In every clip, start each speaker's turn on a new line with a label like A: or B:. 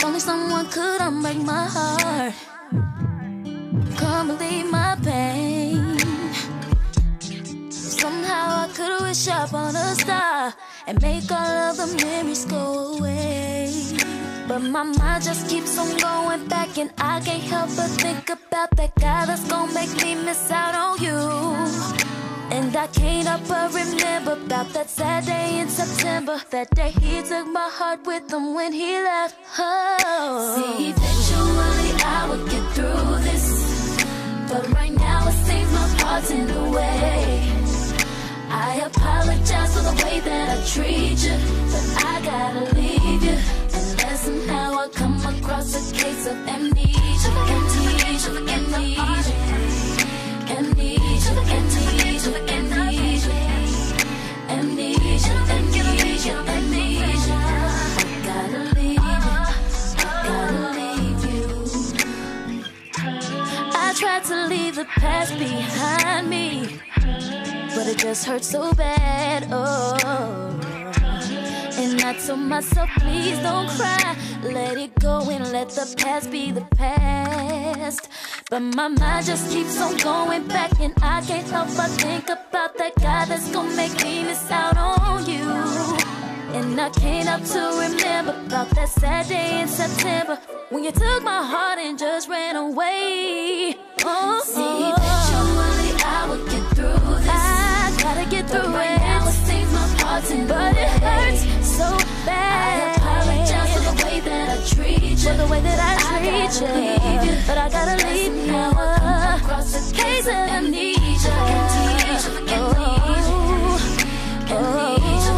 A: only someone could unbreak my heart. Can't believe my pain. Somehow I could wish upon a star and make all of the memories go away. But my mind just keeps on going back, and I can't help but think about that guy that's gonna make me miss out on you. And I can't help but remember about that sad day in September. That day he took my heart with him when he left. Oh.
B: See, eventually I would get through this, but right now it seems my heart's in the way. I apologize for the way that I treat you, but I gotta leave you. Unless somehow I come across a case of amnesia, amnesia, amnesia, amnesia, amnesia, amnesia, amnesia, amnesia, amnesia. I gotta leave you, I gotta leave you.
A: I tried to leave the past behind me, but it just hurts so bad, oh. And I told myself, please don't cry, let it go and let the past be the past. But my mind just keeps on going back, and I can't help but think about that guy that's gonna make me miss out on you. And I can't help to remember about that sad day in September when you took my heart and just ran away. Oh,
B: see, eventually I would get through this.
A: I gotta get through
B: right
A: it.
B: Now it seems my heart's in the way.
A: But it hurts so bad.
B: I apologize for the way that I treat you,
A: for the way that I treat you. But I gotta leave you.
B: Now I come across a case of amnesia, amnesia, amnesia, amnesia,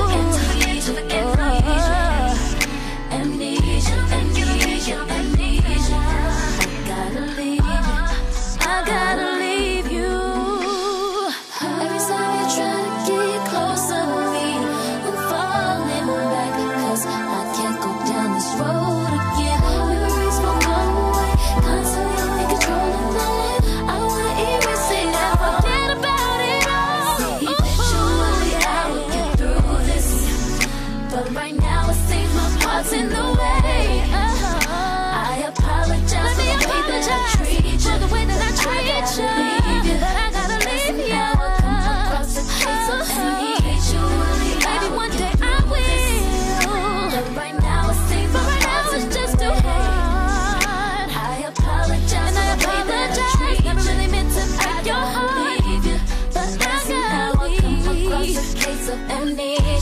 B: amnesia, amnesia, amnesia, amnesia. I gotta leave you, I gotta leave you. Every time you try to get closer to me, I'm falling back, 'cause I can't go down this road again. Memories won't go away, constantly in control of my life. I wanna erase it and forget about it all. See, eventually I will get through this, but right now it seems my heart's in the way. I apologize for the way that I treat you,
A: for the way that I treat you. But I gotta leave you.
B: Now I come across a case of amnesia.
A: Maybe one day I will.
B: But right now it seems my heart's in
A: just
B: the
A: too
B: way.
A: hard.
B: I apologize
A: And I
B: for the way that I
A: apologize.
B: treat
A: Never
B: you.
A: really meant to break
B: I
A: your
B: gotta
A: heart.
B: leave you, but
A: I
B: now
A: gotta
B: I come across
A: leave.
B: a case of amnesia.